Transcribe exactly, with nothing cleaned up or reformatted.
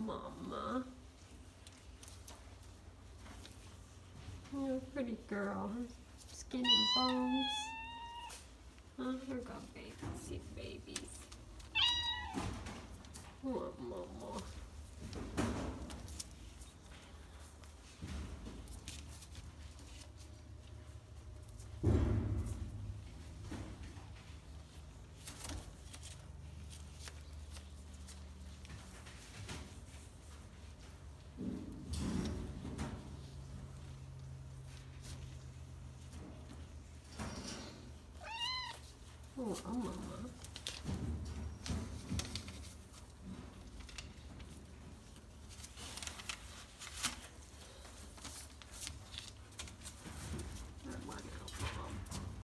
mama. You're a pretty girl. Skin and bones. Oh, here we go, baby. See babies. Oh, mama. Oh, mama.